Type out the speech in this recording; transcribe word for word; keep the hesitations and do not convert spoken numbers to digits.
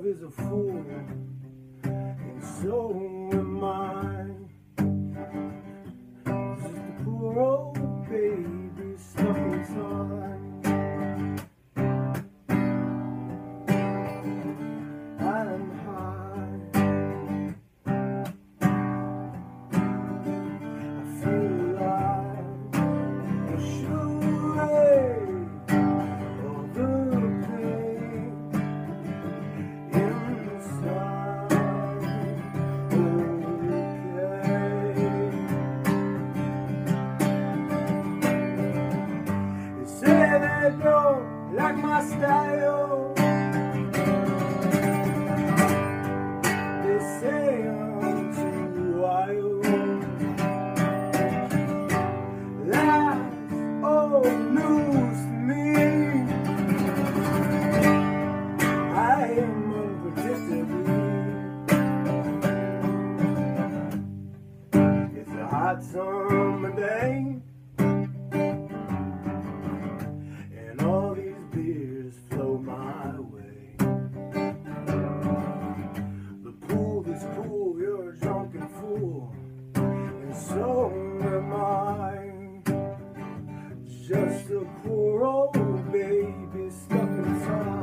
is a fool, and so am I. Just a poor old baby stuck inside. I'm high, I feel alive, I should all the pain inside. Okay, they say they don't like my style. They say I'm too wild. That's old news to me. I am unpredictable. It's a hot summer day, and all these beers flow my way. The pool is cool, you're a drunken fool, and so am I. Just a poor old baby stuck inside.